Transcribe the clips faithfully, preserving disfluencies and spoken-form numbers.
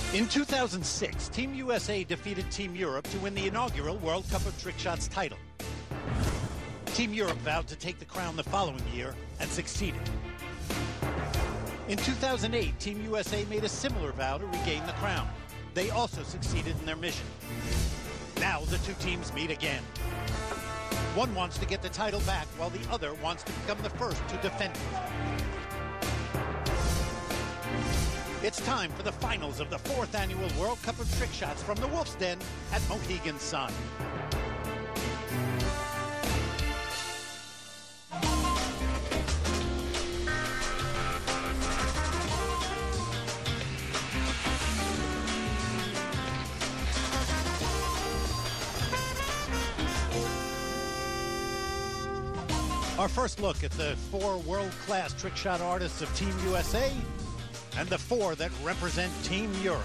In two thousand six, Team U S A defeated Team Europe to win the inaugural World Cup of Trick Shots title. Team Europe vowed to take the crown the following year and succeeded. In two thousand eight, Team U S A made a similar vow to regain the crown. They also succeeded in their mission. Now the two teams meet again. One wants to get the title back, while the other wants to become the first to defend it. It's time for the finals of the fourth annual World Cup of Trick Shots from the Wolf's Den at Mohegan Sun. Our first look at the four world-class trick shot artists of Team U S A and the four that represent Team Europe.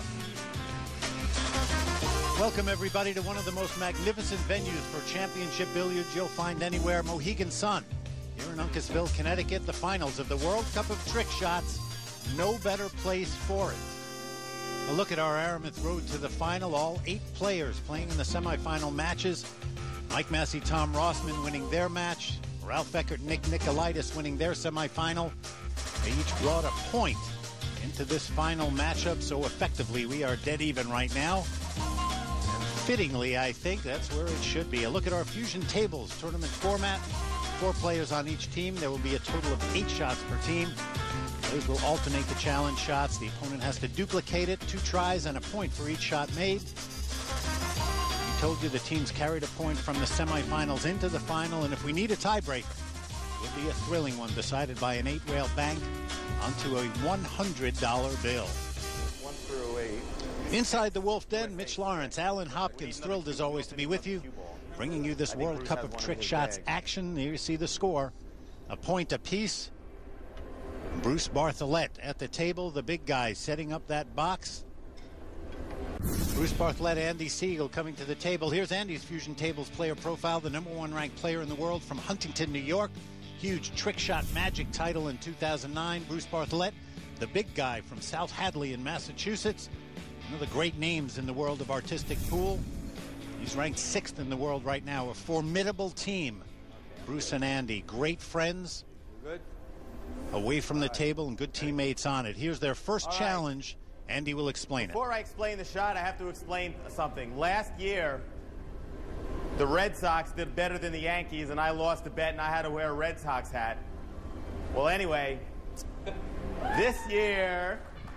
Welcome everybody to one of the most magnificent venues for championship billiards you'll find anywhere, Mohegan Sun. Here in Uncasville, Connecticut, the finals of the World Cup of Trick Shots. No better place for it. A look at our Aramis road to the final. All eight players playing in the semifinal matches. Mike Massey, Tom Rossman winning their match. Ralph Eckert, Nick Nicolaitis winning their semifinal. They each brought a point into this final matchup, so effectively we are dead even right now. And fittingly, I think that's where it should be. A look at our Fusion Tables tournament format. Four players on each team. There will be a total of eight shots per team. Those will alternate the challenge shots. The opponent has to duplicate it, two tries and a point for each shot made. Told you the teams carried a point from the semifinals into the final, and if we need a tiebreaker, it will be a thrilling one decided by an eight-rail bank onto a one hundred dollar bill. One through eight. Inside the Wolf Den, Mitch Lawrence, Alan Hopkins, thrilled as always to be with you, bringing you this World Cup of Trick Shots action. Here you see the score, a point apiece. Bruce Bartholet at the table, the big guy setting up that box. Bruce Bartholet, Andy Siegel coming to the table. Here's Andy's Fusion Tables player profile, the number one ranked player in the world from Huntington, New York. Huge trick shot magic title in two thousand nine. Bruce Bartholet, the big guy from South Hadley in Massachusetts. One of the great names in the world of artistic pool. He's ranked sixth in the world right now. A formidable team. Bruce and Andy, great friends. Good. Away from the table and good teammates on it. Here's their first All right. challenge. Andy will explain Before it. I explain the shot, I have to explain something. Last year, the Red Sox did better than the Yankees, and I lost the bet, and I had to wear a Red Sox hat. Well, anyway, this year,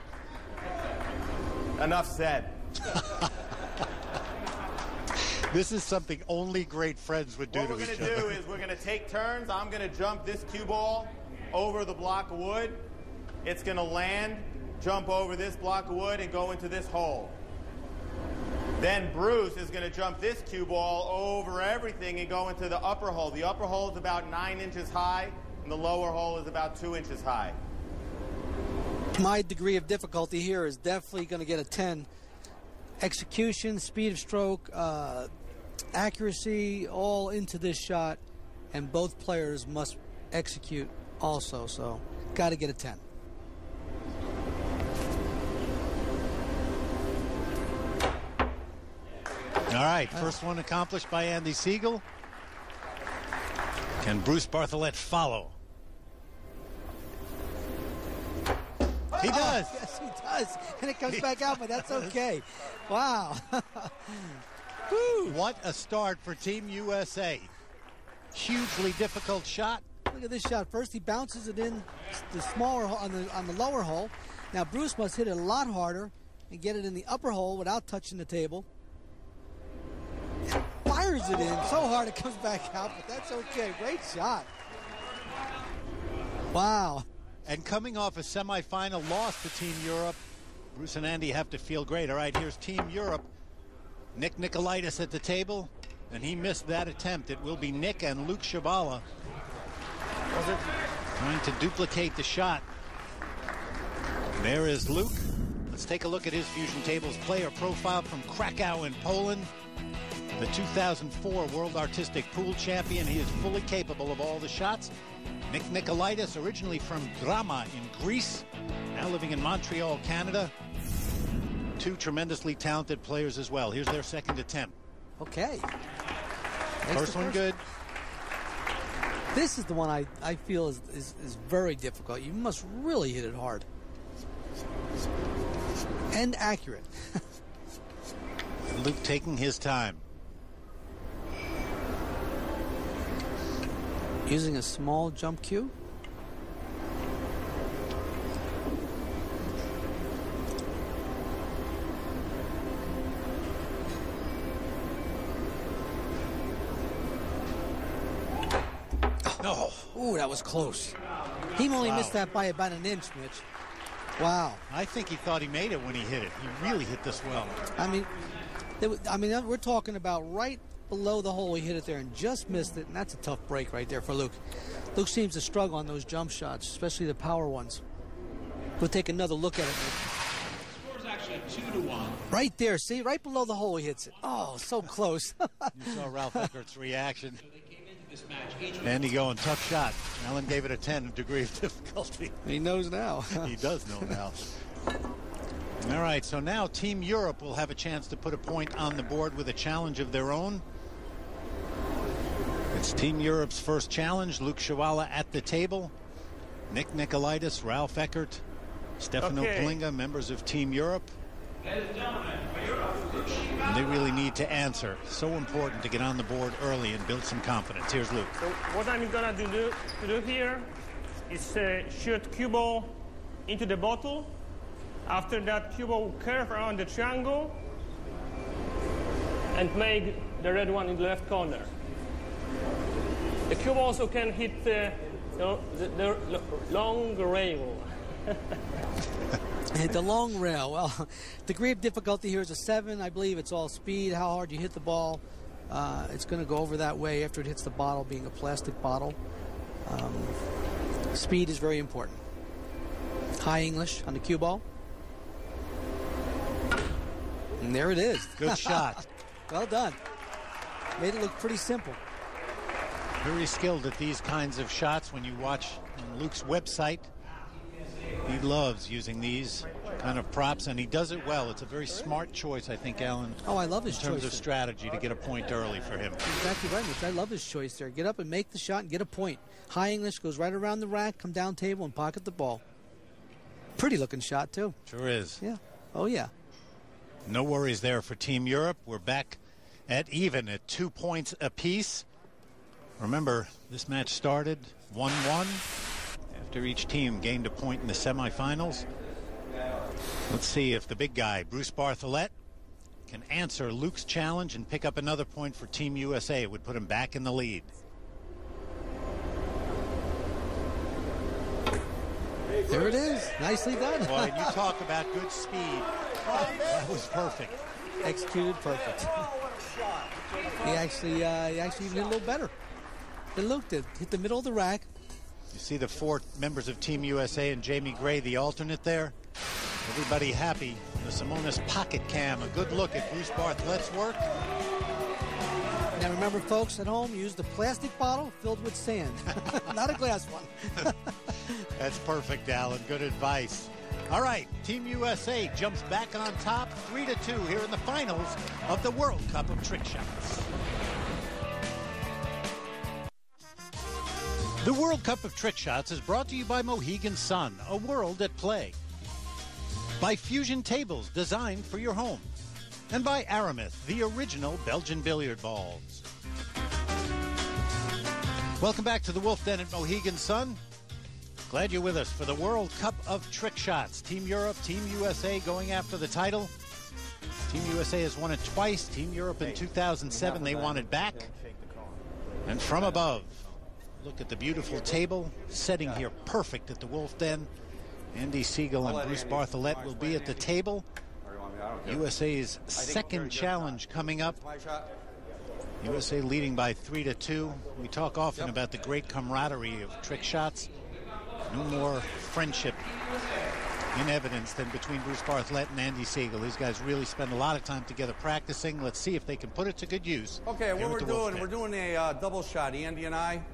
enough said. This is something only great friends would do what to we're each gonna other. do is we're gonna take turns. I'm gonna jump this cue ball over the block of wood. It's gonna land, jump over this block of wood, and go into this hole. Then Bruce is going to jump this cue ball over everything and go into the upper hole. The upper hole is about nine inches high, and the lower hole is about two inches high. My degree of difficulty here is definitely going to get a ten. Execution, speed of stroke, uh, accuracy, all into this shot, and both players must execute also, so got to get a ten. All right, first one accomplished by Andy Siegel. Can Bruce Bartholet follow? He does. Oh, yes, he does. And it comes back out, but that's okay. Wow. Woo. What a start for Team U S A. Hugely difficult shot. Look at this shot. First, he bounces it in the smaller hole, on the on the lower hole. Now, Bruce must hit it a lot harder and get it in the upper hole without touching the table. Fires it in so hard it comes back out, but that's okay. Great shot. Wow. And coming off a semifinal loss to Team Europe, Bruce and Andy have to feel great. All right, here's Team Europe. Nick Nicolaitis at the table, and he missed that attempt. It will be Nick and Luke Shavala trying to duplicate the shot. There is Luke. Let's take a look at his Fusion Tables player profile from Krakow in Poland. The two thousand four World Artistic Pool Champion. He is fully capable of all the shots. Nick Nicolaitis, originally from Drama in Greece, now living in Montreal, Canada. Two tremendously talented players as well. Here's their second attempt. Okay. First one good. This is the one I, I feel is, is, is very difficult. You must really hit it hard. And accurate. Luke taking his time. Using a small jump cue. No. Ooh, that was close. He only Wow. missed that by about an inch, Mitch. Wow. I think he thought he made it when he hit it. He really hit this well. I mean, there was- I mean, we're talking about right below the hole. He hit it there and just missed it, and that's a tough break right there for Luke. Luke seems to struggle on those jump shots, especially the power ones. We'll take another look at it. Score's actually two to one. Right there, see, right below the hole he hits it. Oh, so close. You saw Ralph Eckert's reaction. So they came into this match each with Andy going, tough shot. Allen gave it a ten, degree of difficulty. He knows now. He does know now. All right, so now Team Europe will have a chance to put a point on the board with a challenge of their own. It's Team Europe's first challenge. Luke Shawala at the table. Nick Nicolaitis, Ralph Eckert, Stefano Okay. Palinga, members of Team Europe. And they really need to answer. So important to get on the board early and build some confidence. Here's Luke. So what I'm gonna do, do, to do here is uh, shoot cue ball into the bottle. After that, cue ball will curve around the triangle and make the red one in the left corner. The cue ball also can hit the, the, the, the long rail. Hit the long rail. Well, degree of difficulty here is a seven. I believe it's all speed, how hard you hit the ball. Uh, it's going to go over that way after it hits the bottle, being a plastic bottle. Um, speed is very important. High English on the cue ball. And there it is. Good shot. Well done. Made it look pretty simple. Very skilled at these kinds of shots. When you watch on Luke's website, he loves using these kind of props, and he does it well. It's a very smart choice, I think, Alan. Oh, I love his in terms choice of there. strategy to get a point early for him. Exactly right, Mitch. I love his choice there. Get up and make the shot and get a point. High English goes right around the rack, come down table, and pocket the ball. Pretty looking shot, too. Sure is. Yeah. Oh, yeah. No worries there for Team Europe. We're back at even at two points apiece. Remember, this match started one one after each team gained a point in the semifinals. Let's see if the big guy, Bruce Bartholet, can answer Luke's challenge and pick up another point for Team U S A. It would put him back in the lead. There it is. Nicely done. Boy, and you talk about good speed. That was perfect. Executed perfect. He actually, uh, he actually even hit a little better than Luke did. Hit the middle of the rack. You see the four members of Team U S A and Jamie Gray, the alternate there. Everybody happy. The Simonis pocket cam. A good look at Bruce Bartholet's work. Now remember, folks at home, use the plastic bottle filled with sand, not a glass one. That's perfect, Alan. Good advice. All right, Team U S A jumps back on top, three to two here in the finals of the World Cup of Trick Shots. The World Cup of Trick Shots is brought to you by Mohegan Sun, a world at play. By Fusion Tables, designed for your home. And by Aramith, the original Belgian billiard balls. Welcome back to the Wolf Den at Mohegan Sun. Glad you're with us for the World Cup of Trick Shots. Team Europe, Team U S A going after the title. Team U S A has won it twice. Team Europe in two thousand seven, they won it back. And from above, look at the beautiful table, setting here perfect at the Wolf Den. Andy Siegel and Bruce Bartholet will be at the table. U S A's second challenge coming up. U S A leading by three to two. We talk often about the great camaraderie of trick shots. No more friendship in evidence than between Bruce Bartholet and Andy Siegel. These guys really spend a lot of time together practicing. Let's see if they can put it to good use. Okay, here what at we're the Wolf doing, Den. we're doing a uh, double shot, Andy and I.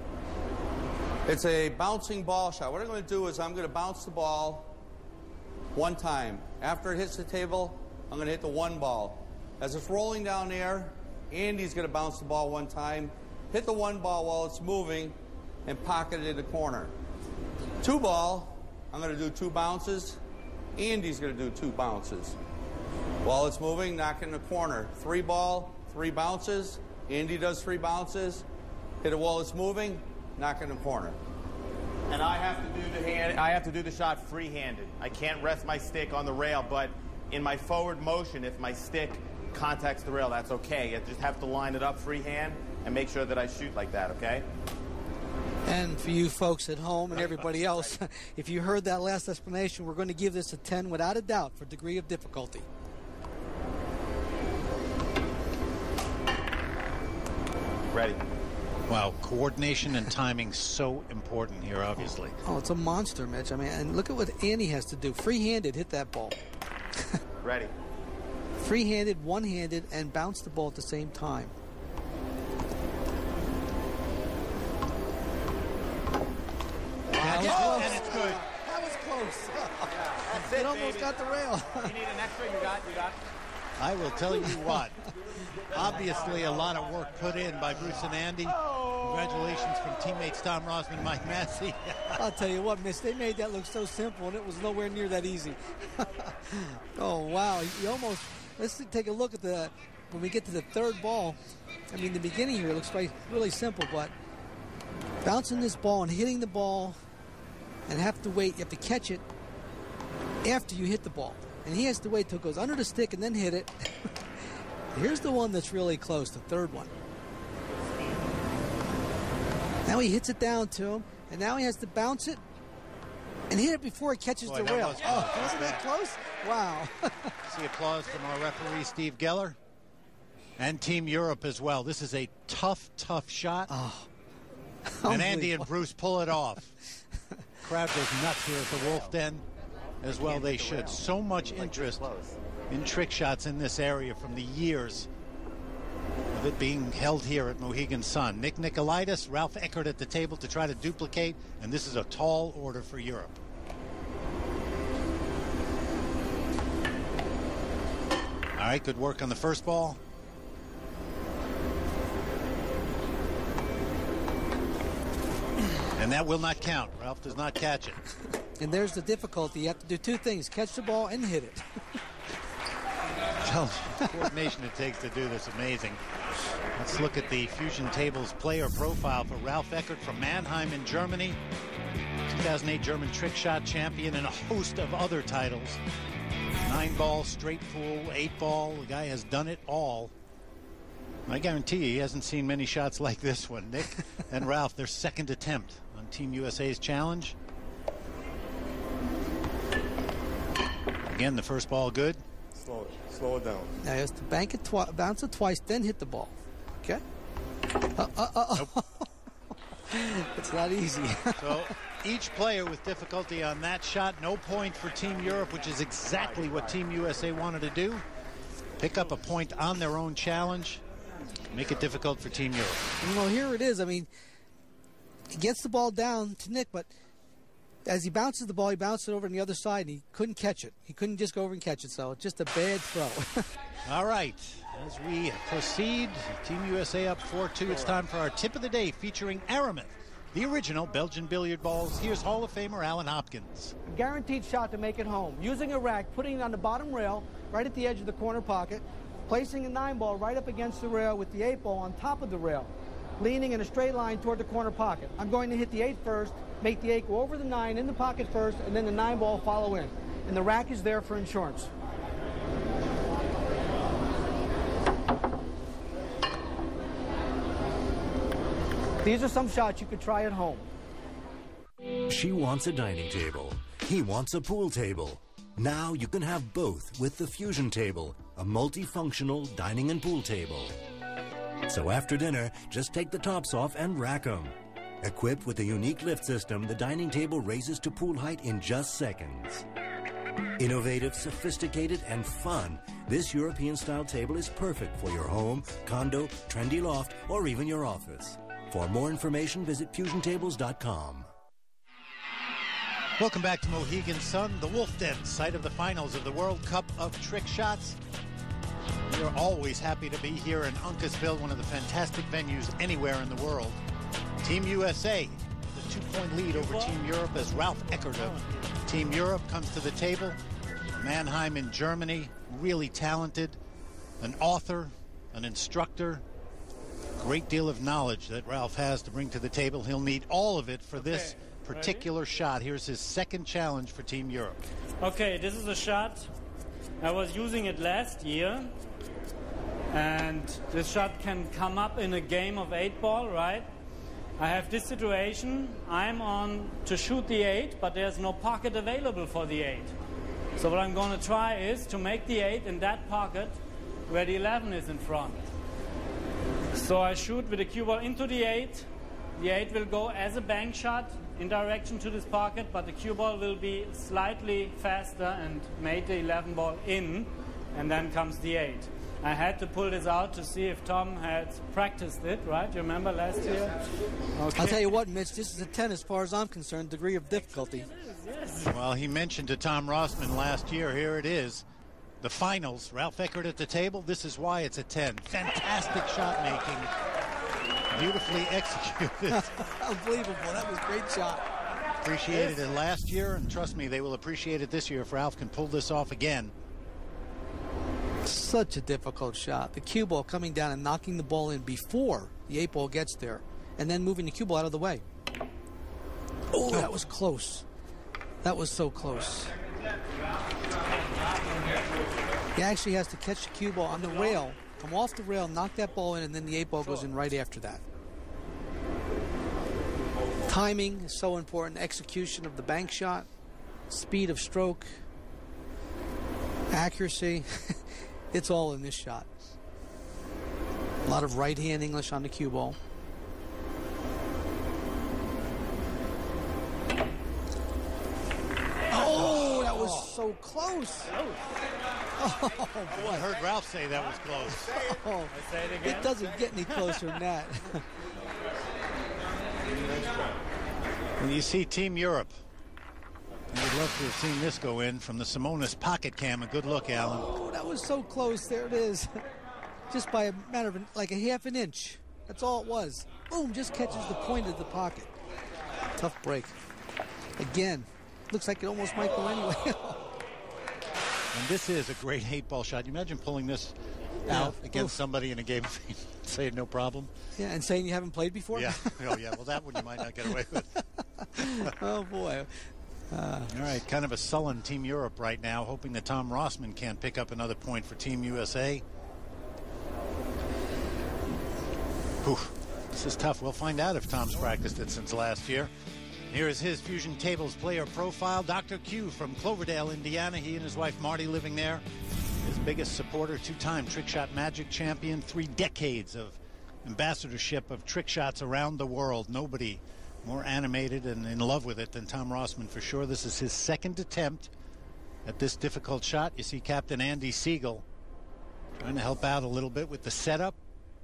It's a bouncing ball shot. What I'm going to do is I'm going to bounce the ball one time. After it hits the table, I'm going to hit the one ball. As it's rolling down there, Andy's going to bounce the ball one time, hit the one ball while it's moving, and pocket it in the corner. Two ball, I'm going to do two bounces. Andy's going to do two bounces. While it's moving, knock it in the corner. Three ball, three bounces. Andy does three bounces. Hit it while it's moving, knock it in the corner. And I have to do the hand. I have to do the shot free-handed. I can't rest my stick on the rail, but in my forward motion, if my stick contacts the rail, that's okay. I just have to line it up freehand and make sure that I shoot like that, okay? And for you folks at home and everybody else, if you heard that last explanation, we're going to give this a ten without a doubt for degree of difficulty. Ready. Wow, coordination and timing so important here, obviously. Oh, it's a monster, Mitch. I mean, and look at what Andy has to do. Free-handed, hit that ball. Ready. Free-handed, one-handed, and bounce the ball at the same time. And, Wow. and it's good. That was close. That's It it, almost baby. got the rail. You need an extra? You got, you got. I will tell you what. Obviously, a lot of work put in by Bruce and Andy. Congratulations from teammates Tom Rosman, Mike Massey. I'll tell you what, Mitch, they made that look so simple, and it was nowhere near that easy. Oh, wow. You almost, let's take a look at the, when we get to the third ball. I mean, the beginning here looks like really simple, but bouncing this ball and hitting the ball and have to wait, you have to catch it after you hit the ball. And he has to wait till it goes under the stick and then hit it. Here's the one that's really close, the third one. Now he hits it down to him, and now he has to bounce it and hit it before it catches Boy, the that rail. was Oh, close. wasn't that close? Wow. See applause from our referee, Steve Geller, and Team Europe as well. This is a tough, tough shot. Oh. And Andy and Bruce pull it off. Crowd goes nuts here at the Wolf Den, as well they should. So much interest in trick shots in this area from the years of it being held here at Mohegan Sun. Nick Nicolaitis, Ralph Eckert at the table to try to duplicate, and this is a tall order for Europe. All right, good work on the first ball. And that will not count. Ralph does not catch it. And there's the difficulty. You have to do two things, catch the ball and hit it. Tell the coordination it takes to do this, amazing. Let's look at the Fusion Tables player profile for Ralph Eckert from Mannheim in Germany. two thousand eight German trick shot champion and a host of other titles. Nine ball, straight pool, eight ball. The guy has done it all. I guarantee you he hasn't seen many shots like this one. Nick and Ralph, their second attempt on Team U S A's challenge. Again, the first ball good. Slow it. Slow it down. Now he has to bank it twi- bounce it twice, then hit the ball. Okay? Uh, uh, uh, nope. It's not easy. So each player with difficulty on that shot. No point for Team Europe, which is exactly what Team U S A wanted to do. Pick up a point on their own challenge. Make it difficult for Team Europe. Well, here it is. I mean, he gets the ball down to Nick, but as he bounces the ball, he bounces it over on the other side, and he couldn't catch it. He couldn't just go over and catch it, so it's just a bad throw. All right, as we proceed, Team U S A up four two. It's time for our tip of the day featuring Aramith, the original Belgian billiard balls. Here's Hall of Famer Alan Hopkins. A guaranteed shot to make it home. Using a rack, putting it on the bottom rail, right at the edge of the corner pocket, placing a nine ball right up against the rail with the eight ball on top of the rail, leaning in a straight line toward the corner pocket. I'm going to hit the eight first, make the eight go over the nine in the pocket first, and then the nine ball follow in. And the rack is there for insurance. These are some shots you could try at home. She wants a dining table. He wants a pool table. Now you can have both with the Fusion Table, a multifunctional dining and pool table. So after dinner, just take the tops off and rack them. Equipped with a unique lift system, the dining table raises to pool height in just seconds. Innovative, sophisticated, and fun, this European-style table is perfect for your home, condo, trendy loft, or even your office. For more information, visit fusion tables dot com. Welcome back to Mohegan Sun, the Wolf Den, site of the finals of the World Cup of Trick Shots. We are always happy to be here in Uncasville, one of the fantastic venues anywhere in the world. Team U S A, the two-point lead over Team Europe as Ralph Eckert of Team Europe comes to the table. Mannheim in Germany, really talented, an author, an instructor, great deal of knowledge that Ralph has to bring to the table. He'll need all of it for this particular shot. Here's his second challenge for Team Europe. Okay, this is a shot. I was using it last year, and this shot can come up in a game of eight ball, right? I have this situation. I'm on to shoot the eight, but there's no pocket available for the eight. So what I'm going to try is to make the eight in that pocket where the eleven is in front. So I shoot with the cue ball into the eight. The eight will go as a bank shot in direction to this pocket, but the cue ball will be slightly faster and made the eleven ball in, and then comes the eight. I had to pull this out to see if Tom had practiced it, right? You remember last year? Okay. I'll tell you what, Mitch, this is a ten as far as I'm concerned, degree of difficulty. Yes. Well, he mentioned to Tom Rossman last year, here it is, the finals. Ralph Eckert at the table. This is why it's a ten. Fantastic shot making. Beautifully executed. Unbelievable. That was a great shot. Appreciated it last year, and trust me, they will appreciate it this year if Ralph can pull this off again. Such a difficult shot. The cue ball coming down and knocking the ball in before the eight ball gets there, and then moving the cue ball out of the way. Oh, that was close. That was so close. He actually has to catch the cue ball on the rail, come off the rail, knock that ball in, and then the eight ball goes in right after that. Timing is so important. Execution of the bank shot, speed of stroke, accuracy. It's all in this shot. A lot of right-hand English on the cue ball. Oh, that was so close. Oh, boy. I heard Ralph say that was close. Oh, Say it again. it doesn't get any closer than that. When you see Team Europe, you would love to have seen this go in from the Simonis pocket cam. A good look, Alan. Oh, that was so close. There it is. Just by a matter of like a half an inch. That's all it was. Boom, just catches the point of the pocket. Tough break. Again, looks like it almost might go anyway. And this is a great eight ball shot. You imagine pulling this Yeah. out against Oof. somebody in a game of eight, saying no problem. Yeah, and saying you haven't played before? Yeah. Oh, yeah. Well, that one you might not get away with. Oh, boy. Uh, All right, kind of a sullen Team Europe right now, hoping that Tom Rossman can't pick up another point for Team U S A. Whew, this is tough. We'll find out if Tom's practiced it since last year. Here is his Fusion Tables player profile. Doctor Q from Cloverdale, Indiana. He and his wife Marty living there. His biggest supporter, two-time Trick Shot Magic champion, three decades of ambassadorship of trick shots around the world. Nobody more animated and in love with it than Tom Rossman for sure. This is his second attempt at this difficult shot. You see Captain Andy Siegel trying to help out a little bit with the setup.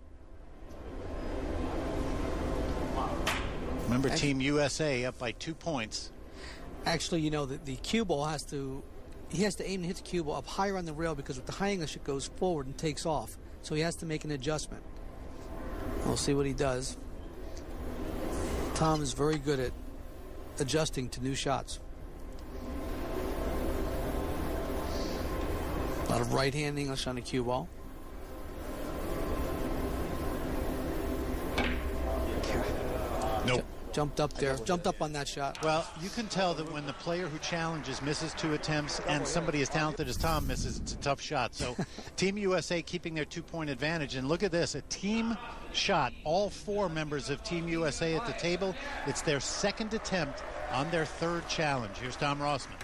Remember, Team U S A up by two points. Actually, you know, the, the cue ball has to, he has to aim to hit the cue ball up higher on the rail because with the high English it goes forward and takes off. So he has to make an adjustment. We'll see what he does. Tom is very good at adjusting to new shots. A lot of right-hand English on the cue ball. Nope. Jumped up there, jumped up on that shot. Well, you can tell that when the player who challenges misses two attempts and somebody as talented as Tom misses, it's a tough shot. So Team U S A keeping their two-point advantage. And look at this, a team shot. All four members of Team U S A at the table. It's their second attempt on their third challenge. Here's Tom Rossman.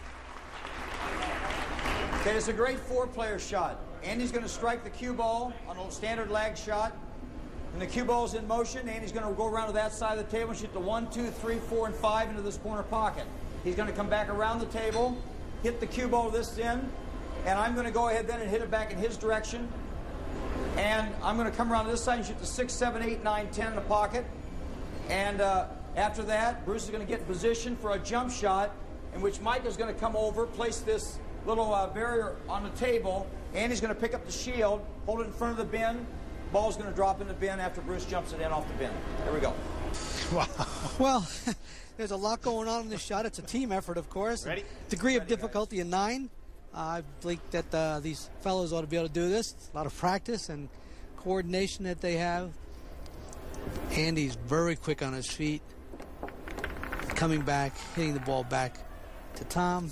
Okay, it's a great four-player shot. Andy's going to strike the cue ball on a standard lag shot. When the cue ball's in motion, Andy's going to go around to that side of the table and shoot the one, two, three, four, and five into this corner pocket. He's going to come back around the table, hit the cue ball this end, and I'm going to go ahead then and hit it back in his direction. And I'm going to come around to this side and shoot the six, seven, eight, nine, ten in the pocket. And uh, after that, Bruce is going to get in position for a jump shot. in which Mike is going to come over, place this little uh, barrier on the table. Andy's going to pick up the shield, hold it in front of the bin. Ball's going to drop in the bin after Bruce jumps it in off the bin. There we go. Wow. Well, there's a lot going on in this shot. It's a team effort, of course. Ready? Degree of Ready, difficulty a nine. Uh, I think that uh, these fellows ought to be able to do this. A lot of practice and coordination that they have. Andy's very quick on his feet. Coming back, hitting the ball back to Tom.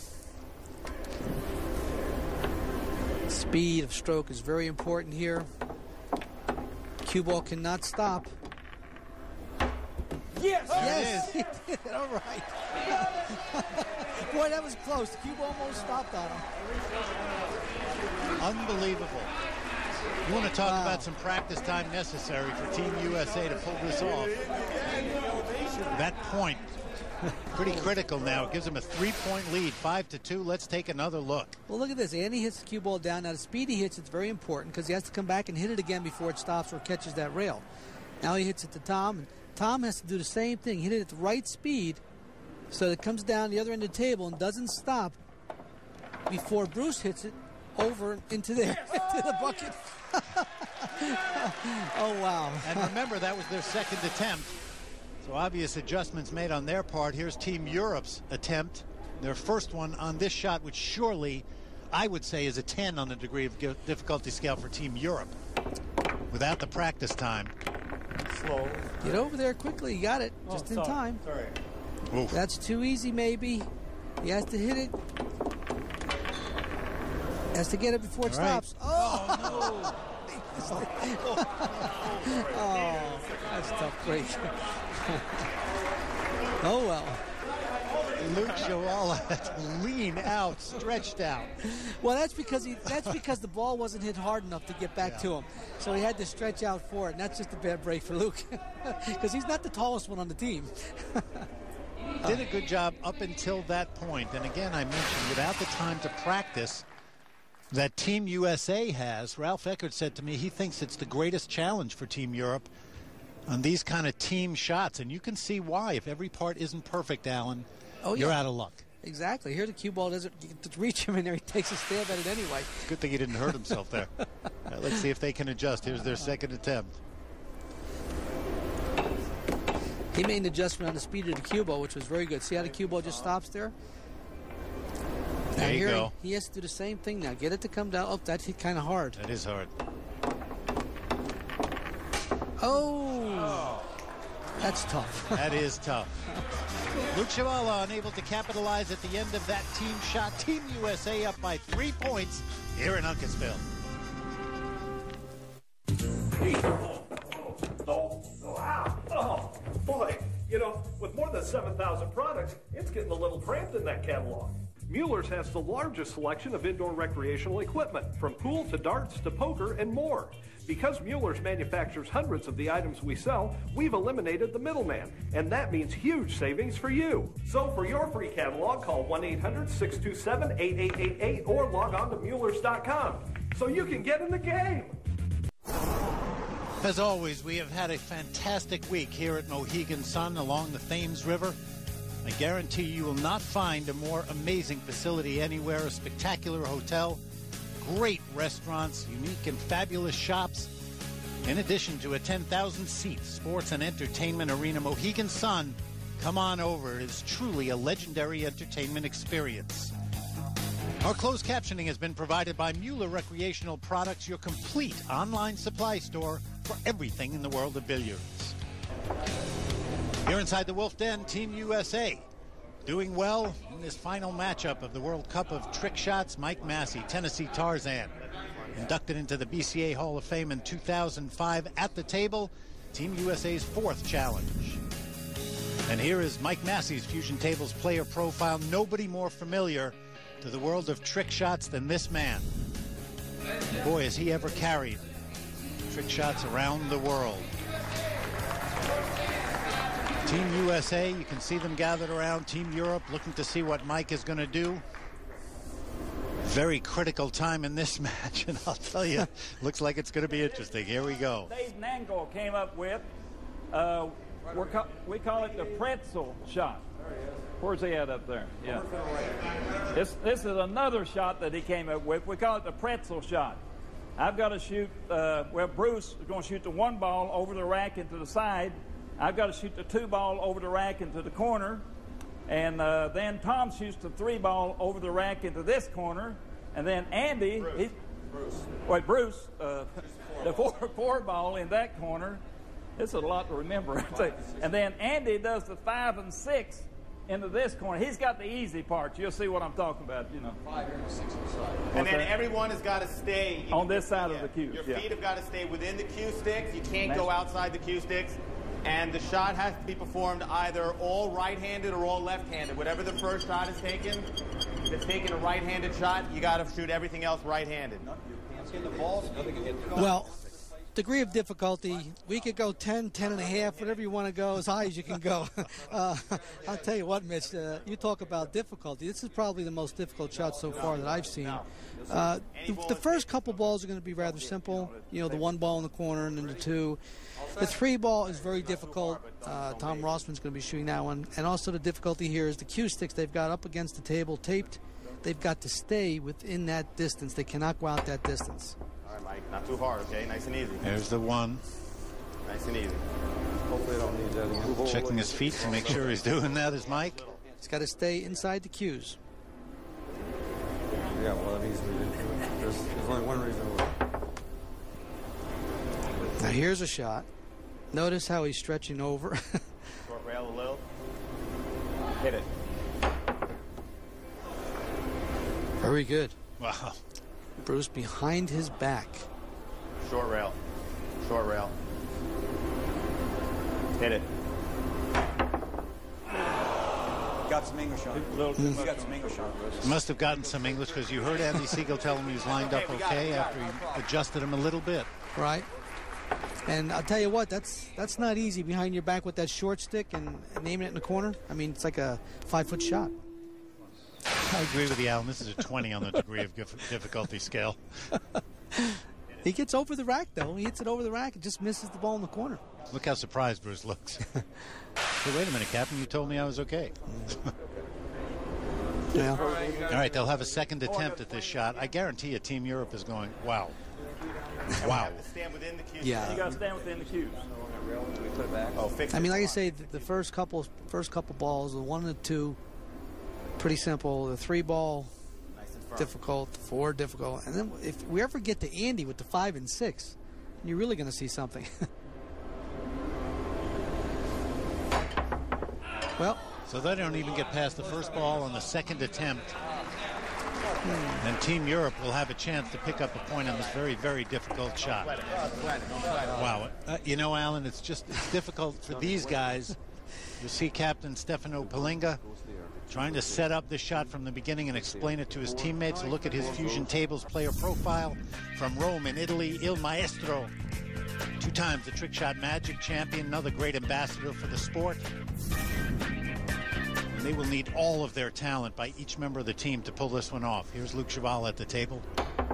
Speed of stroke is very important here. Cue ball cannot stop. Yes! Yes! He did it. All right. Boy, that was close. The cue ball almost stopped on him. Unbelievable. You want to talk Wow. about some practice time necessary for Team U S A to pull this off. That point, pretty critical now. It gives them a three-point lead, five to two. Let's take another look. Well, look at this. Andy hits the cue ball down. Now, the speed he hits, it's very important because he has to come back and hit it again before it stops or catches that rail. Now he hits it to Tom, and Tom has to do the same thing. Hit it at the right speed so that it comes down the other end of the table and doesn't stop before Bruce hits it over into there, into the bucket. Oh, wow. And remember, that was their second attempt. So obvious adjustments made on their part. Here's Team Europe's attempt. Their first one on this shot, which surely I would say is a ten on the degree of difficulty scale for Team Europe. Without the practice time. Slow. Get over there quickly. You got it. Oh, Just in sorry. time. Sorry. Oof. That's too easy, maybe. He has to hit it. Has to get it before it All right. stops. Oh, no. Oh, that's a tough break. Oh, well. Luke Shawala had to lean out, stretched out. Well, that's because he that's because the ball wasn't hit hard enough to get back Yeah. to him. So he had to stretch out for it. And that's just a bad break for Luke. Because he's not the tallest one on the team. Did a good job up until that point. And again, I mentioned without the time to practice that Team U S A has, Ralph Eckert said to me he thinks it's the greatest challenge for Team Europe on these kind of team shots. And you can see why. If every part isn't perfect, Alan, Oh, you're yeah. out of luck. Exactly. Here the cue ball doesn't get to reach him, and there he takes a stab at it anyway. Good thing he didn't hurt himself there. Uh, let's see if they can adjust. Here's their second attempt. He made an adjustment on the speed of the cue ball, which was very good. See how the cue ball just stops there? There Now you here go. He, he has to do the same thing now. Get it to come down. Oh, that hit kind of hard. That is hard. Oh, that's tough. That is tough. Luke Shawala unable to capitalize at the end of that team shot. Team U S A up by three points here in Uncasville. Oh, wow. Oh, boy. You know, with more than seven thousand products, it's getting a little cramped in that catalog. Mueller's has the largest selection of indoor recreational equipment, from pool to darts to poker and more. Because Mueller's manufactures hundreds of the items we sell, we've eliminated the middleman, and that means huge savings for you. So for your free catalog, call one eight hundred, six two seven, eight eight eight eight or log on to Muellers dot com so you can get in the game. As always, we have had a fantastic week here at Mohegan Sun along the Thames River. I guarantee you will not find a more amazing facility anywhere, a spectacular hotel, great restaurants, unique and fabulous shops. In addition to a ten thousand seat sports and entertainment arena, Mohegan Sun, come on over. It is truly a legendary entertainment experience. Our closed captioning has been provided by Mueller Recreational Products, your complete online supply store for everything in the world of billiards. Here inside the Wolf Den, Team U S A doing well in this final matchup of the World Cup of Trick Shots. Mike Massey, Tennessee Tarzan, inducted into the B C A Hall of Fame in two thousand five at the table. Team U S A's fourth challenge. And here is Mike Massey's Fusion Tables player profile. Nobody more familiar to the world of trick shots than this man. Boy, has he ever carried trick shots around the world. Team U S A, you can see them gathered around. Team Europe looking to see what Mike is going to do. Very critical time in this match, and I'll tell you, looks like it's going to be interesting. Here we go. Dave Nangle came up with, uh, we're ca we call it the pretzel shot. Where's he at up there? Yeah. This, this is another shot that he came up with. We call it the pretzel shot. I've got to shoot, uh, well, Bruce is going to shoot the one ball over the rack into the side. I've got to shoot the two ball over the rack into the corner. And uh, then Tom shoots the three ball over the rack into this corner. And then Andy, Bruce. he, Bruce. wait, Bruce, uh, the four, four ball in that corner. It's a lot to remember. And then Andy does the five and six into this corner. He's got the easy part. You'll see what I'm talking about, you know. Five here and six inside. And then everyone has got to stay on this side yeah, of the cue. Your yeah. feet have got to stay within the cue sticks. You can't Nice. go outside the cue sticks. And the shot has to be performed either all right-handed or all left-handed. Whatever the first shot is taken, if it's taking a right-handed shot, you got to shoot everything else right-handed. Well, degree of difficulty, we could go ten, ten and a half, whatever you want to go, as high as you can go. uh, I'll tell you what, Mitch, uh, you talk about difficulty. This is probably the most difficult shot so far that I've seen. Uh, the, the first couple balls are going to be rather simple. You know, the one ball in the corner and then the two. The three ball is very difficult. Uh, Tom Rossman's going to be shooting that one. And also the difficulty here is the cue sticks they've got up against the table taped. They've got to stay within that distance. They cannot go out that distance. All right, Mike, not too hard, okay? Nice and easy. There's the one. Nice and easy. Hopefully I don't need that again. Checking his feet to make sure he's doing that is Mike. He's got to stay inside the cues. Yeah, well, that means we didn't. There's, there's only one reason why. Now here's a shot. Notice how he's stretching over. Short rail a little. Hit it. Very good. Wow. Bruce behind his back. Short rail. Short rail. Hit it. Got some English on it. Mm. You got some English on it. Must have gotten some English because you heard Andy Siegel tell him he was lined up okay after he adjusted him a little bit. Right. And I'll tell you what, that's that's not easy behind your back with that short stick and, and aiming it in the corner. I mean, it's like a five-foot shot. I agree with you, Alan. This is a twenty on the degree of dif- difficulty scale. He gets over the rack, though. He hits it over the rack and just misses the ball in the corner. Look how surprised Bruce looks. Hey, wait a minute, Captain. You told me I was okay. Yeah. All right, they'll have a second attempt at this shot. I guarantee you Team Europe is going, wow. Wow. Stand within the cues. Yeah. You got to stand within the cues. Oh, fix I it. mean, like I say, the, the first couple first couple balls, the one and the two, pretty simple. The three ball, Nice and firm. difficult. The four, difficult. And then if we ever get to Andy with the five and six, you're really going to see something. Well, so they don't even get past the first ball on the second attempt. And Team Europe will have a chance to pick up a point on this very, very difficult shot. Wow. Uh, you know, Alan, it's just it's difficult for these guys. You see Captain Stefano Palinga trying to set up this shot from the beginning and explain it to his teammates. Look at his Fusion Tables player profile from Rome in Italy, Il Maestro. Two times the trick shot magic champion, another great ambassador for the sport. And they will need all of their talent by each member of the team to pull this one off. Here's Luke Cheval at the table.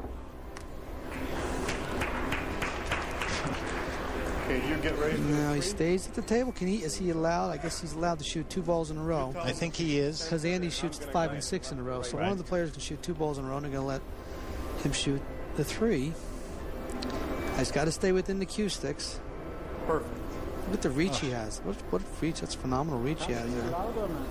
Okay, you get ready. now he stays at the table. Can he? Is he allowed? I guess he's allowed to shoot two balls in a row. I think he is. Because Andy shoots the five and six in a row. So Right. one of the players can shoot two balls in a row, and they're going to let him shoot the three. He's got to stay within the cue sticks. Perfect. Look at the reach he has. What, what reach? That's phenomenal reach he has there.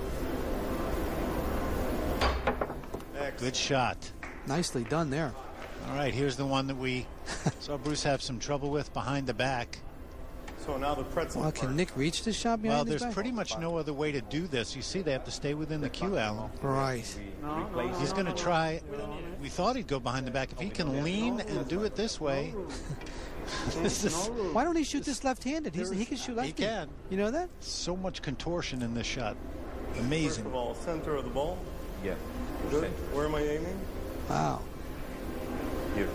Good shot. Nicely done there. All right, here's the one that we saw Bruce have some trouble with behind the back. So now the pretzel. Well, can Nick reach this shot behind Well, his there's back? pretty much no other way to do this. You see, they have to stay within the cue, Alan. Right. He's going to try. We thought he'd go behind the back. If he can lean and do it this way. This is Why don't he shoot this left-handed? He's, he can shoot He lefty. can. You know that? So much contortion in this shot. First Amazing. of all, center of the ball. Yeah. Good. Where am I aiming? Wow. Here.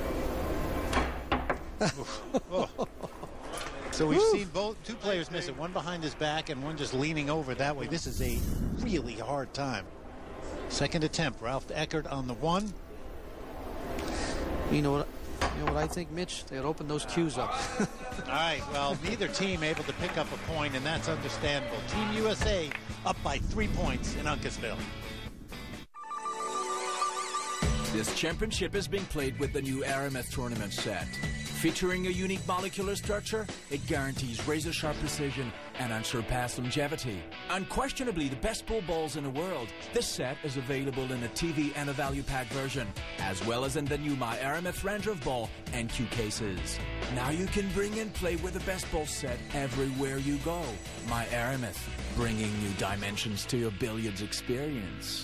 Oh. So we've seen both two players miss it, one behind his back and one just leaning over that way. This is a really hard time. Second attempt, Ralph Eckert on the one. You know what? You know what I think, Mitch? They would open those cues up. All right, well, neither team able to pick up a point, and that's understandable. Team U S A up by three points in Uncasville. This championship is being played with the new Aramith tournament set. Featuring a unique molecular structure, it guarantees razor-sharp precision and unsurpassed longevity. Unquestionably the best pool balls in the world, this set is available in a T V and a value pack version, as well as in the new My Aramith range of ball and cue cases. Now you can bring and play with the best ball set everywhere you go. My Aramith, bringing new dimensions to your billiards experience.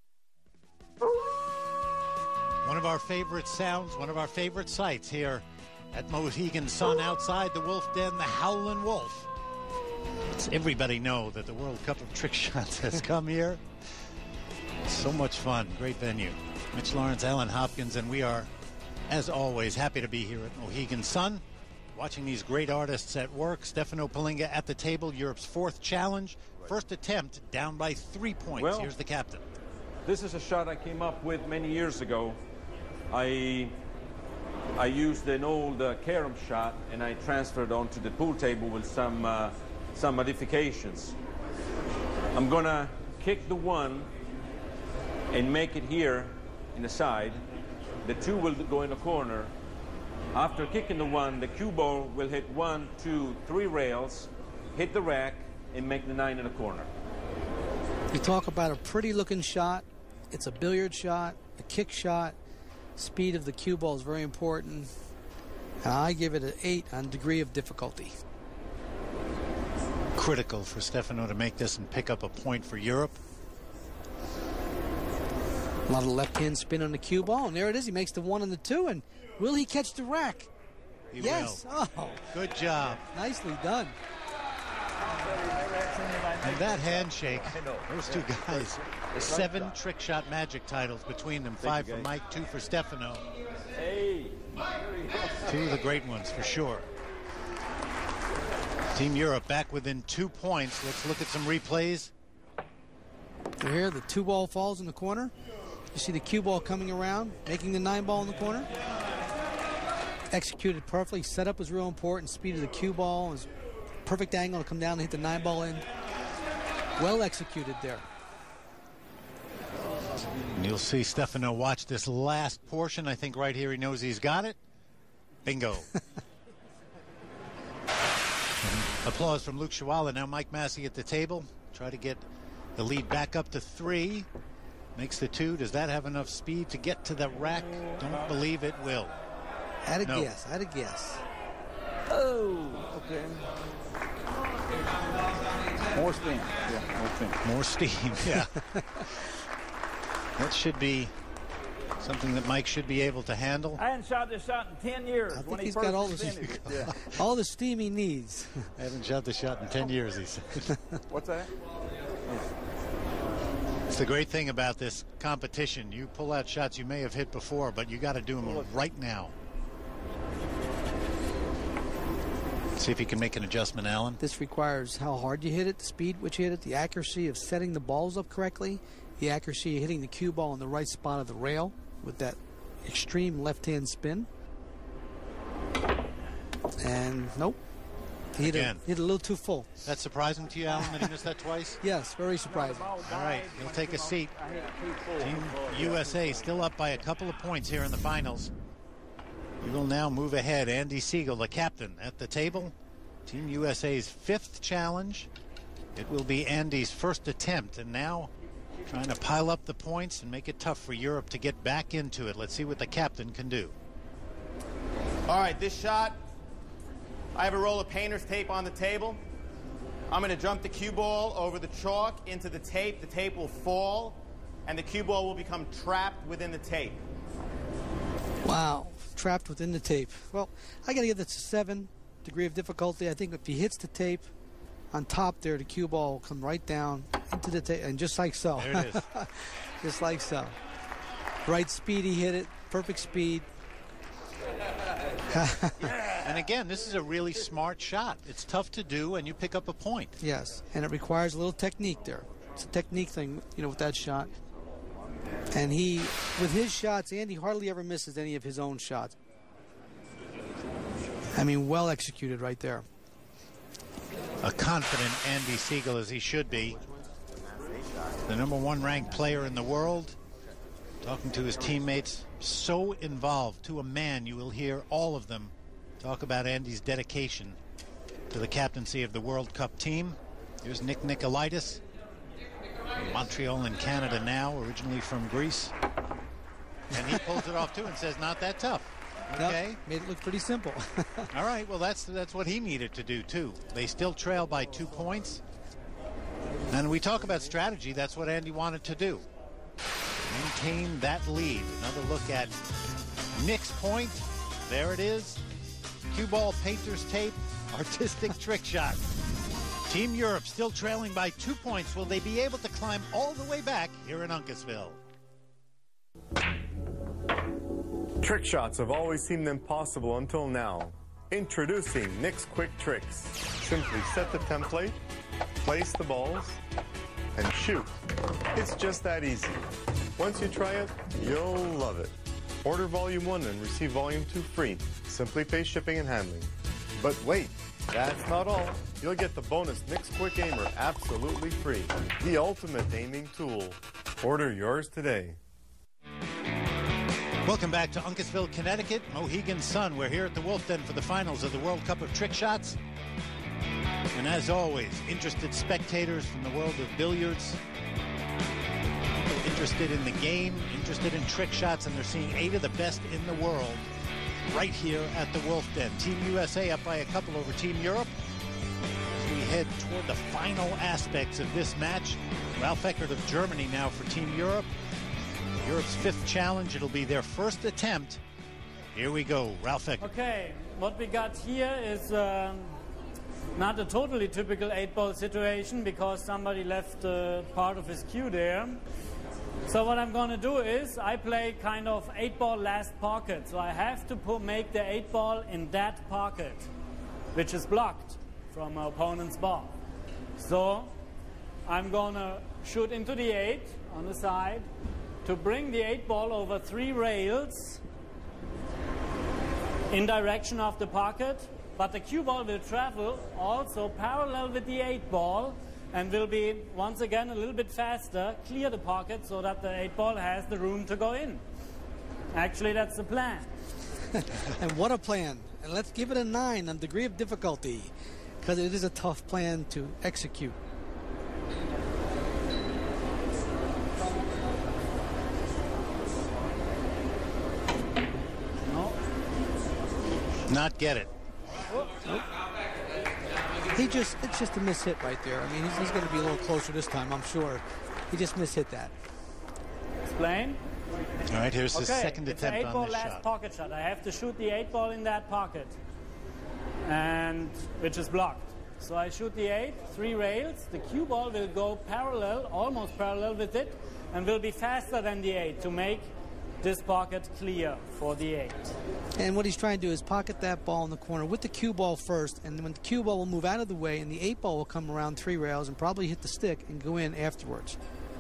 One of our favorite sounds, one of our favorite sights here at Mohegan Sun outside the Wolf Den, the Howlin' Wolf. Let's everybody know that the World Cup of Trick Shots has come here. So much fun, great venue. Mitch Lawrence, Alan Hopkins, and we are, as always, happy to be here at Mohegan Sun, watching these great artists at work. Stefano Palinga at the table, Europe's fourth challenge. First attempt, down by three points. Well, here's the captain. This is a shot I came up with many years ago. I I used an old uh, carom shot and I transferred onto the pool table with some uh, some modifications. I'm gonna kick the one and make it here in the side. The two will go in the corner. After kicking the one, the cue ball will hit one, two, three rails, hit the rack, and make the nine in the corner. You talk about a pretty looking shot. It's a billiard shot, a kick shot. Speed of the cue ball is very important. I give it an eight on degree of difficulty. Critical for Stefano to make this and pick up a point for Europe. A lot of left-hand spin on the cue ball, and there it is. He makes the one and the two, and will he catch the rack? He yes. will. Oh, good job. Nicely done. And that handshake, those two guys, seven trick shot magic titles between them. Five for Mike, two for Stefano. Hey. Two of the great ones for sure. Team Europe back within two points. Let's look at some replays. Here, the two ball falls in the corner. You see the cue ball coming around, making the nine ball in the corner. Executed perfectly. Setup was real important. Speed of the cue ball was perfect angle to come down and hit the nine ball in. Well executed there. And you'll see Stefano watch this last portion. I think right here he knows he's got it. Bingo. Applause from Luke Shawala. Now Mike Massey at the table. Try to get the lead back up to three. Makes the two. Does that have enough speed to get to the rack? Don't believe it will. I had a no. guess. I had a guess. Oh, okay. More steam. Yeah, more steam. More steam, yeah. That should be something that Mike should be able to handle. I hadn't shot this shot in ten years. I think when he he's first got all the, finished it. Yeah. all the steam he needs. I haven't shot the shot in ten years, he said. What's that? It's the great thing about this competition. You pull out shots you may have hit before, but you got to do them right now. See if he can make an adjustment, Alan. This requires how hard you hit it, the speed which you hit it, the accuracy of setting the balls up correctly, the accuracy of hitting the cue ball in the right spot of the rail with that extreme left-hand spin. And nope. He hit, Again. a, hit a little too full. That's surprising to you, Alan, that he missed that twice? Yes, very surprising. All right, he'll take a seat. Team U S A still up by a couple of points here in the finals. We will now move ahead. Andy Siegel, the captain, at the table. Team U S A's fifth challenge. It will be Andy's first attempt, and now trying to pile up the points and make it tough for Europe to get back into it. Let's see what the captain can do. All right, this shot, I have a roll of painter's tape on the table. I'm going to jump the cue ball over the chalk into the tape. The tape will fall, and the cue ball will become trapped within the tape. Wow, trapped within the tape. Well, I got to give this a seven degree of difficulty. I think if he hits the tape on top there, the cue ball will come right down into the tape, and just like so. There it is. Just like so. Right speed, he hit it. Perfect speed. And again, this is a really smart shot. It's tough to do, and you pick up a point. Yes, and it requires a little technique there. It's a technique thing, you know, with that shot. And he, with his shots, Andy hardly ever misses any of his own shots. I mean, well executed right there. A confident Andy Siegel, as he should be. The number one ranked player in the world. Talking to his teammates. So involved. To a man, you will hear all of them talk about Andy's dedication to the captaincy of the World Cup team. Here's Nick Nicolaitis. Montreal in Canada now, originally from Greece. And he pulls it off too and says, not that tough. Okay. Yep, made it look pretty simple. All right, well, that's that's what he needed to do too. They still trail by two points. And we talk about strategy, that's what Andy wanted to do. Maintain that lead. Another look at Nick's point. There it is. Cue ball, painter's tape, artistic trick shot. Team Europe still trailing by two points. Will they be able to climb all the way back here in Uncasville? Trick shots have always seemed impossible until now. Introducing Nick's Quick Tricks. Simply set the template, place the balls, and shoot. It's just that easy. Once you try it, you'll love it. Order Volume one and receive Volume two free. Simply pay shipping and handling. But wait, that's not all. You'll get the bonus Nick's Quick Aimer absolutely free. The ultimate aiming tool. Order yours today. Welcome back to Uncasville, Connecticut. Mohegan Sun. We're here at the Wolf Den for the finals of the World Cup of Trick Shots. And as always, interested spectators from the world of billiards. People interested in the game, interested in trick shots, and they're seeing eight of the best in the world right here at the Wolf Den. Team U S A up by a couple over Team Europe. As we head toward the final aspects of this match. Ralph Eckert of Germany now for Team Europe. Europe's fifth challenge. It'll be their first attempt. Here we go, Ralph Eckert. Okay, what we got here is um, not a totally typical eight-ball situation because somebody left uh, part of his cue there. So what I'm going to do is I play kind of eight-ball last pocket. So I have to put, make the eight-ball in that pocket, which is blocked from my opponent's ball. So I'm going to shoot into the eight on the side to bring the eight ball over three rails in direction of the pocket, but the cue ball will travel also parallel with the eight ball and will be once again a little bit faster, clear the pocket so that the eight ball has the room to go in. Actually, that's the plan. And what a plan. And let's give it a nine on degree of difficulty because it is a tough plan to execute. Not get it. He just, it's just a miss hit right there. I mean, he's, he's going to be a little closer this time, I'm sure. He just miss hit that. Explain. All right, here's okay, his second it's attempt eight on ball this last shot. Pocket shot. I have to shoot the eight ball in that pocket, and which is blocked. So I shoot the eight, three rails. The cue ball will go parallel, almost parallel with it, and will be faster than the eight to make this pocket clear for the eight. And what he's trying to do is pocket that ball in the corner with the cue ball first, and when the cue ball will move out of the way, and the eight ball will come around three rails and probably hit the stick and go in afterwards.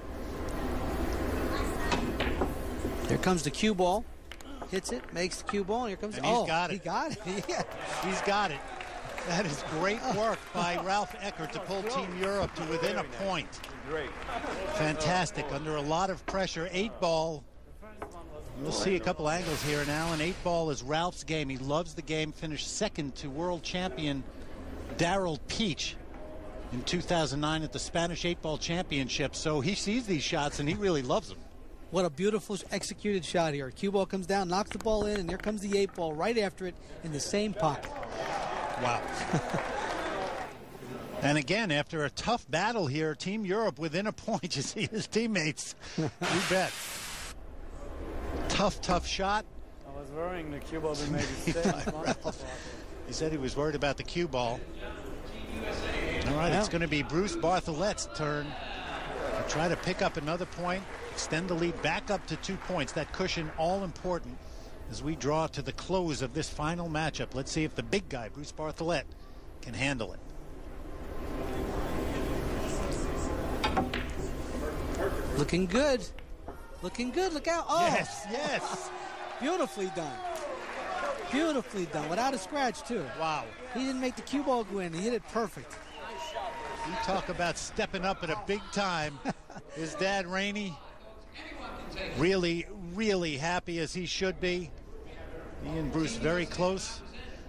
Here comes the cue ball. Hits it, makes the cue ball, and here comes... And he's oh, got it. He got it. Yeah. He's got it. That is great work by Ralph Eckert to pull Team Europe to within a point. Great. Fantastic. Under a lot of pressure. Eight ball. We'll see a couple angles here now. An eight ball is Ralph's game. He loves the game. Finished second to world champion Darrell Peach in two thousand nine at the Spanish eight ball championship. So he sees these shots and he really loves them. What a beautiful executed shot here. Cue ball comes down, knocks the ball in, and here comes the eight ball right after it in the same pocket. Wow. And again, after a tough battle here, Team Europe within a point. You see his teammates. You bet. Tough, tough shot. I was worrying the cue ball would maybe stay. He said he was worried about the cue ball. All right, yeah. It's going to be Bruce Bartholet's turn to try to pick up another point, extend the lead back up to two points. That cushion all important as we draw to the close of this final matchup. Let's see if the big guy, Bruce Bartholet, can handle it. Looking good. Looking good. Look out. Oh. Yes, yes. Beautifully done. Beautifully done, without a scratch, too. Wow. He didn't make the cue ball go in. He hit it perfect. You talk about stepping up at a big time. His dad, Rainey, really, really happy as he should be. He and Bruce very close.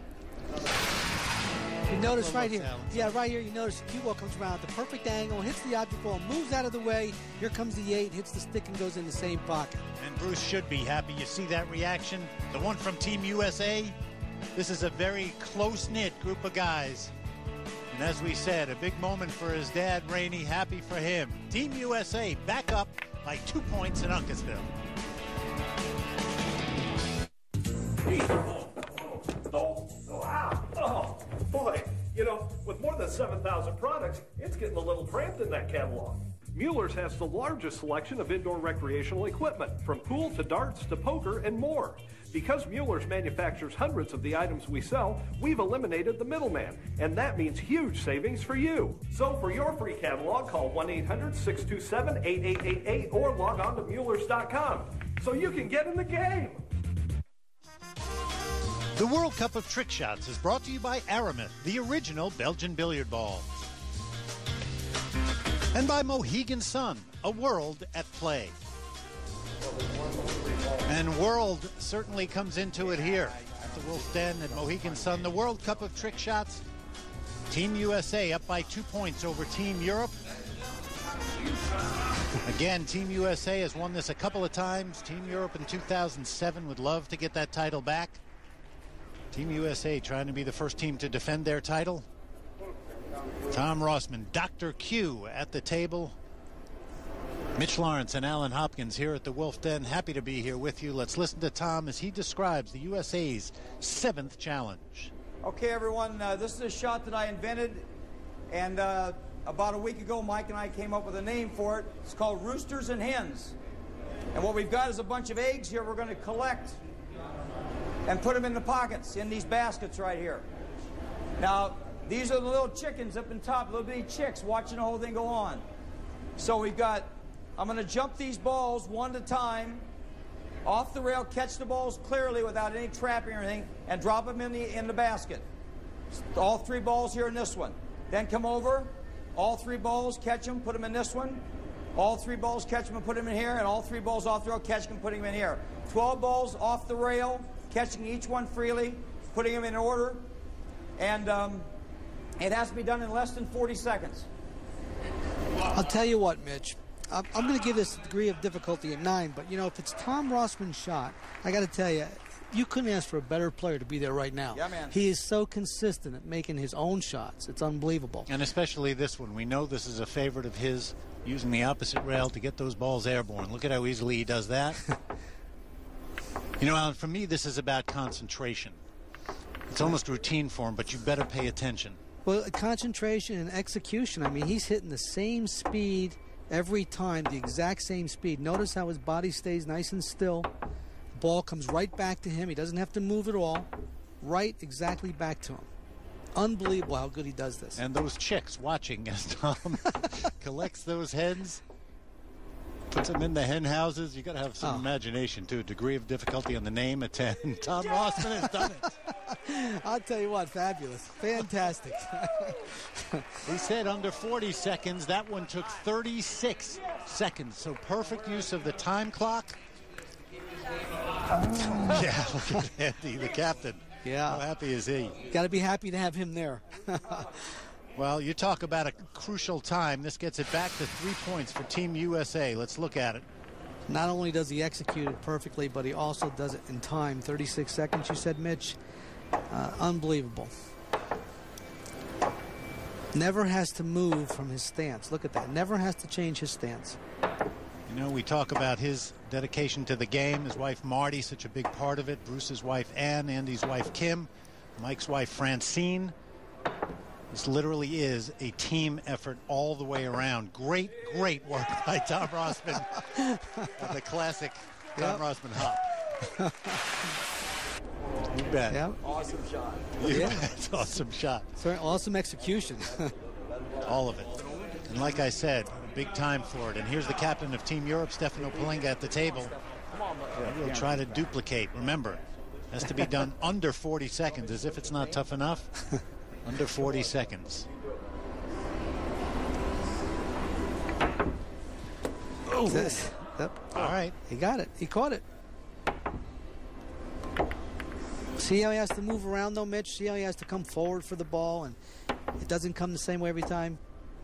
You notice right here, yeah, right here, you notice the cue ball comes around at the perfect angle, hits the object ball, moves out of the way. Here comes the eight, hits the stick and goes in the same pocket. And Bruce should be happy. You see that reaction? The one from Team U S A? This is a very close-knit group of guys. And as we said, a big moment for his dad, Rainey. Happy for him. Team U S A back up by two points in Uncasville. Oh, wow. Oh, boy. You know, with more than seven thousand products, it's getting a little cramped in that catalog. Mueller's has the largest selection of indoor recreational equipment, from pool to darts to poker and more. Because Mueller's manufactures hundreds of the items we sell, we've eliminated the middleman, and that means huge savings for you. So for your free catalog, call one eight hundred, six two seven, eight eight eight eight or log on to Muellers dot com so you can get in the game. The World Cup of Trick Shots is brought to you by Aramith, the original Belgian billiard ball. And by Mohegan Sun, a world at play. And world certainly comes into it here at the Wolf Den at Mohegan Sun. The World Cup of Trick Shots. Team U S A up by two points over Team Europe. Again, Team U S A has won this a couple of times. Team Europe in two thousand seven would love to get that title back. Team U S A trying to be the first team to defend their title. Tom Rossman, Doctor Q at the table. Mitch Lawrence and Alan Hopkins here at the Wolf Den. Happy to be here with you. Let's listen to Tom as he describes the U S A's seventh challenge. Okay, everyone, uh, this is a shot that I invented, and uh, about a week ago, Mike and I came up with a name for it. It's called Roosters and Hens. And what we've got is a bunch of eggs here we're going to collect and put them in the pockets in these baskets right here. Now, these are the little chickens up in top, little bitty chicks watching the whole thing go on. So we've got, I'm going to jump these balls one at a time, off the rail, catch the balls clearly without any trapping or anything, and drop them in the, in the basket. All three balls here in this one. Then come over, all three balls, catch them, put them in this one. All three balls, catch them and put them in here, and all three balls off the rail, catch them and put them in here. twelve balls off the rail, catching each one freely, putting them in order, and um, it has to be done in less than forty seconds. I'll tell you what, Mitch. I'm, I'm going to give this a degree of difficulty at nine, but, you know, if it's Tom Rossman's shot, I got to tell you, you couldn't ask for a better player to be there right now. Yeah, man. He is so consistent at making his own shots. It's unbelievable. And especially this one. We know this is a favorite of his, using the opposite rail to get those balls airborne. Look at how easily he does that. You know, Alan, for me, this is about concentration. It's almost routine for him, but you better pay attention. Well, concentration and execution. I mean, he's hitting the same speed every time, the exact same speed. Notice how his body stays nice and still. Ball comes right back to him. He doesn't have to move at all. Right exactly back to him. Unbelievable how good he does this. And those chicks watching as Tom collects those hens, puts them in the hen houses. You got to have some Oh. imagination, too. Degree of difficulty on the name at ten. Tom Rossman has done it. I'll tell you what, fabulous. Fantastic. He said under forty seconds. That one took thirty-six seconds. So perfect use of the time clock. Yeah, look at Andy, the captain. Yeah. How happy is he? Got to be happy to have him there. Well, you talk about a crucial time. This gets it back to three points for Team U S A. Let's look at it. Not only does he execute it perfectly, but he also does it in time. thirty-six seconds, you said, Mitch. Uh, unbelievable. Never has to move from his stance. Look at that. Never has to change his stance. You know, we talk about his dedication to the game. His wife, Marty, such a big part of it. Bruce's wife, Ann. Andy's wife, Kim. Mike's wife, Francine. This literally is a team effort all the way around. Great, great work by Tom Rossman on the classic Tom Yep. Rossman hop. You bet. Yeah. Awesome shot. You Yeah. bet. Awesome shot. Sorry, awesome execution. All of it. And like I said, big time for it. And here's the captain of Team Europe, Stefano Palenga, at the table. He'll try to duplicate. Remember, Has to be done under forty seconds, as if it's not tough enough. Under forty seconds. Oh, this, yep. All right. He got it. He caught it. See how he has to move around, though, Mitch? See how he has to come forward for the ball, and it doesn't come the same way every time?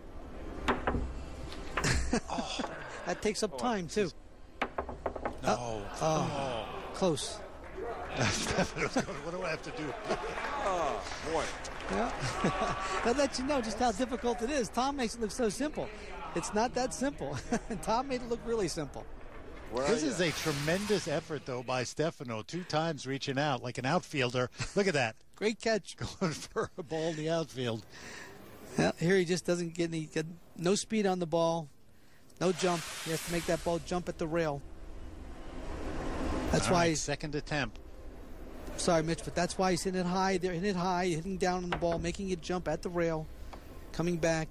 Oh. That takes up time, too. No. Oh, oh. Close. What do I have to do? Oh, boy. Yeah. That lets you know just how difficult it is. Tom makes it look so simple. It's not that simple. Tom made it look really simple. Where this is a tremendous effort, though, by Stefano. Two times reaching out like an outfielder. Look at that. Great catch. Going for a ball in the outfield. Yeah, here he just doesn't get any, get no speed on the ball, no jump. He has to make that ball jump at the rail. That's All why right, he's second attempt. Sorry, Mitch, but that's why he's hitting it high. They're hitting it high, hitting down on the ball, making it jump at the rail, coming back.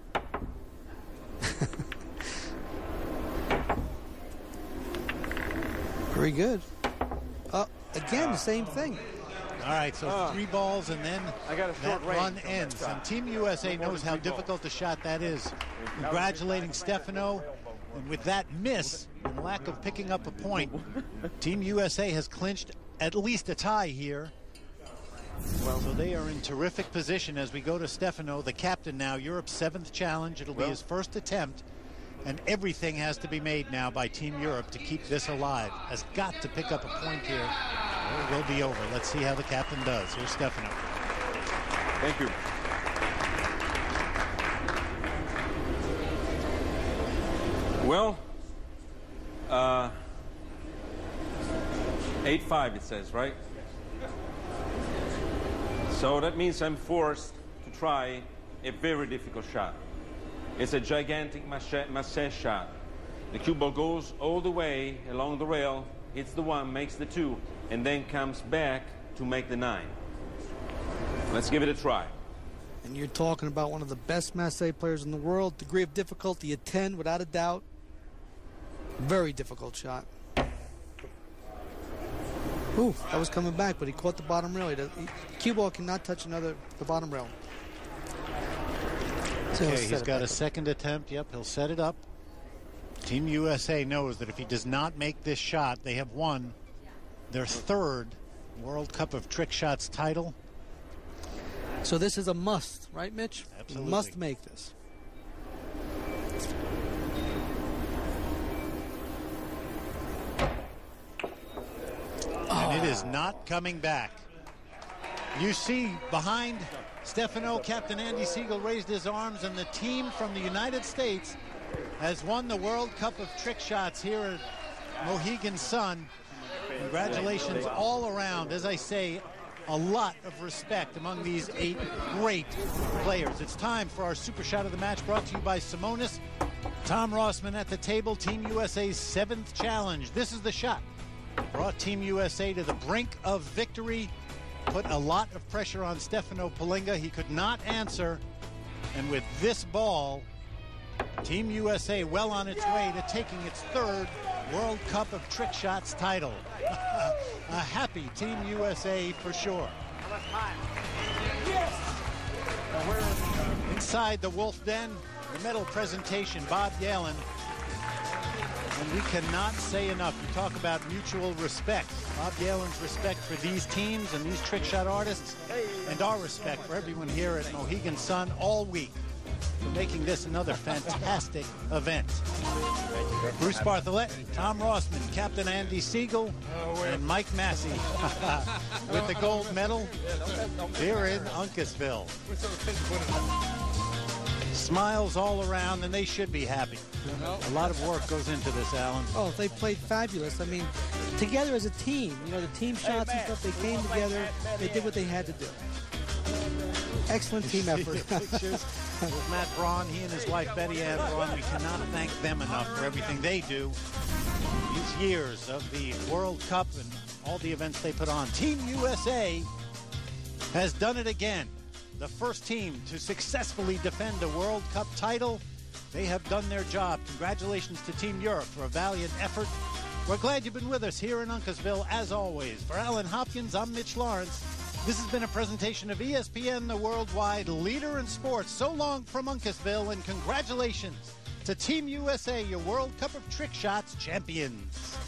Very good. Uh, again, the same thing. All right, so Uh, three balls and then I got a short that range run on that ends. shot. And Team U S A No more knows than how three balls. difficult a shot that is. Congratulating Stefano. And with that miss and lack of picking up a point, Team U S A has clinched at least a tie here. Well, so they are in terrific position as we go to Stefano, the captain now, Europe's seventh challenge. It'll be Well, his first attempt. And everything has to be made now by Team Europe to keep this alive. Has got to pick up a point here, or it will be over. Let's see how the captain does. Here's Stefano. Thank you. Well, uh, eight five it says, right? So that means I'm forced to try a very difficult shot. It's a gigantic masse shot. The cue ball goes all the way along the rail, hits the one, makes the two, and then comes back to make the nine. Let's give it a try. And you're talking about one of the best Masse players in the world. Degree of difficulty a ten, without a doubt. Very difficult shot. Ooh, that was coming back, but he caught the bottom rail. He does, he, cue ball cannot touch another the bottom rail. So Okay, he'll he's set it got back a up. second attempt. Yep, he'll set it up. Team U S A knows that if he does not make this shot, they have won their third World Cup of Trick Shots title. So this is a must, right, Mitch? Absolutely. You must make this. And it is not coming back. You see behind Stefano, Captain Andy Siegel raised his arms, and the team from the United States has won the World Cup of Trick Shots here at Mohegan Sun. Congratulations all around. As I say, a lot of respect among these eight great players. It's time for our Super Shot of the Match, brought to you by Simonis. Tom Rossman at the table, Team U S A's seventh challenge. This is the shot. Brought Team U S A to the brink of victory. Put a lot of pressure on Stefano Palinga. He could not answer. And with this ball, Team U S A well on its way to taking its third World Cup of Trick Shots title. A happy Team U S A for sure. Inside the Wolf Den, the medal presentation, Bob Yalen. And we cannot say enough. You talk about mutual respect. Bob Yalen's respect for these teams and these trick shot artists, and our respect for everyone here at Mohegan Sun all week for making this another fantastic event. Bruce Bartholet, Tom Rossman, Captain Andy Siegel, and Mike Massey with the gold medal here in Uncasville. Smiles all around, and they should be happy. A lot of work goes into this, Alan. Oh, they played fabulous. I mean, together as a team, you know, the team shots and stuff, they came together, they did what they had to do. Excellent team effort. Pictures with Matt Braun, he and his wife Betty Ann Braun. We cannot thank them enough for everything they do. These years of the World Cup and all the events they put on. Team U S A has done it again. The first team to successfully defend a World Cup title. They have done their job. Congratulations to Team Europe for a valiant effort. We're glad you've been with us here in Uncasville, as always. For Alan Hopkins, I'm Mitch Lawrence. This has been a presentation of E S P N, the worldwide leader in sports. So long from Uncasville, and congratulations to Team U S A, your World Cup of Trick Shots champions.